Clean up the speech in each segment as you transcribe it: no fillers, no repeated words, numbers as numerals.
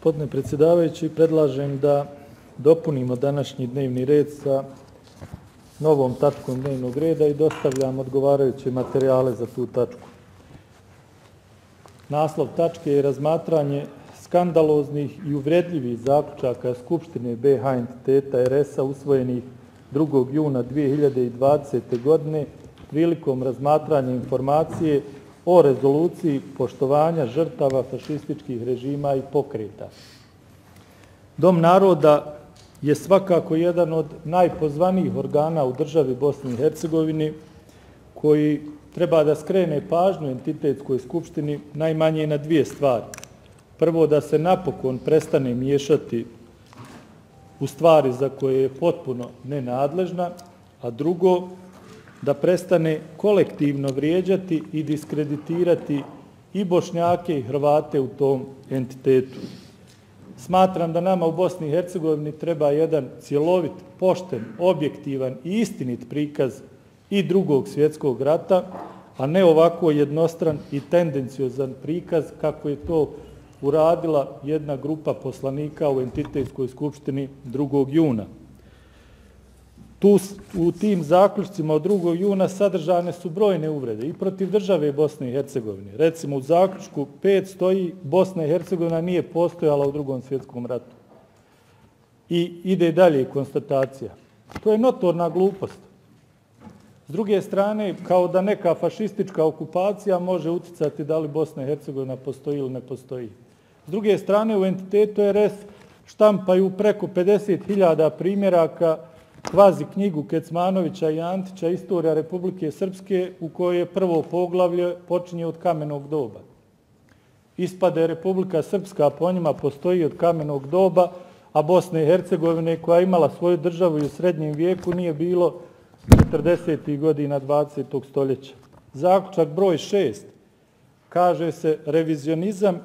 Gospodine predsjedavajući, predlažem da dopunimo današnji dnevni red sa novom tačkom dnevnog reda i dostavljam odgovarajuće materijale za tu tačku. Naslov tačke je razmatranje skandaloznih i uvredljivih zaključaka Skupštine BiH entiteta RS-a usvojenih 2. juna 2020. godine prilikom razmatranja informacije o rezoluciji poštovanja žrtava fašističkih režima i pokreta. Dom naroda je svakako jedan od najpozvanijih organa u državi Bosni i Hercegovini koji treba da skrene pažnju entitetskoj skupštini najmanje na dvije stvari. Prvo, da se napokon prestane miješati u stvari za koje je potpuno nenadležna, a drugo, da prestane kolektivno vrijeđati i diskreditirati i Bošnjake i Hrvate u tom entitetu. Smatram da nama u Bosni i Hercegovini treba jedan cjelovit, pošten, objektivan i istinit prikaz i Drugog svjetskog rata, a ne ovako jednostran i tendenciozan prikaz kako je to uradila jedna grupa poslanika u entitetskoj skupštini 2. juna. U tim zaključcima od 2. juna sadržane su brojne uvrede i protiv države Bosne i Hercegovine. Recimo u zaključku 5 stoji Bosna i Hercegovina nije postojala u Drugom svjetskom ratu. I ide dalje konstatacija. To je notorna glupost. S druge strane, kao da neka fašistička okupacija može uticati da li Bosna i Hercegovina postoji ili ne postoji. S druge strane, u entitetu RS štampaju preko 50.000 primjeraka kvazi knjigu Kecmanovića i Antića Istorija Republike Srpske u kojoj je prvo poglavlje počinje od kamenog doba. Ispade Republika Srpska po njima postoji od kamenog doba, a Bosne i Hercegovine koja je imala svoju državu i u srednjem vijeku nije bilo 40. godina 20. stoljeća. Zaključak broj 6. Kaže se revizionizam,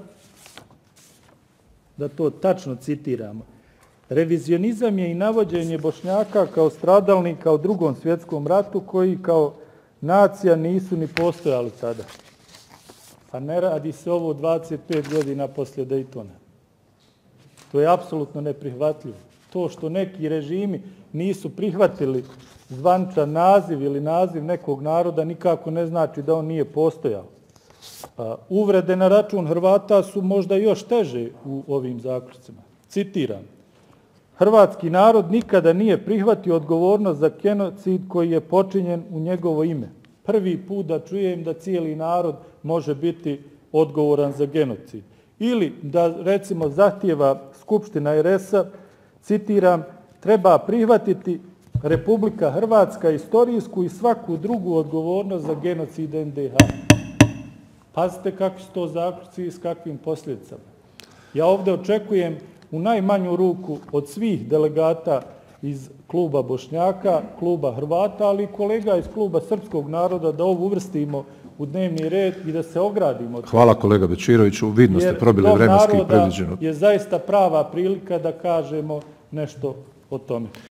da to tačno citiramo, revizionizam je i navođenje Bošnjaka kao stradalnika u Drugom svjetskom ratu koji kao nacija nisu ni postojali tada. Pa ne radi se ovo 25 godina poslije Dejtona. To je apsolutno neprihvatljivo. To što neki režimi nisu prihvatili zvančan naziv ili naziv nekog naroda nikako ne znači da on nije postojao. Uvrede na račun Hrvata su možda još teže u ovim zaključcima. Citiram. Hrvatski narod nikada nije prihvatio odgovornost za genocid koji je počinjen u njegovo ime. Prvi put da čujem da cijeli narod može biti odgovoran za genocid. Ili da recimo zahtijeva Skupština RS-a, citiram, treba prihvatiti Republika Hrvatska istorijsku i svaku drugu odgovornost za genocid NDH. Pazite kakvi su to zaključci i s kakvim posljedicama. Ja ovdje očekujem u najmanju ruku od svih delegata iz kluba Bošnjaka, kluba Hrvata, ali i kolega iz kluba Srpskog naroda da ovo uvrstimo u dnevni red i da se ogradimo. Hvala kolega Bečiroviću, vidno ste probili vremenski predviđeno. Jer je zaista prava prilika da kažemo nešto o tome.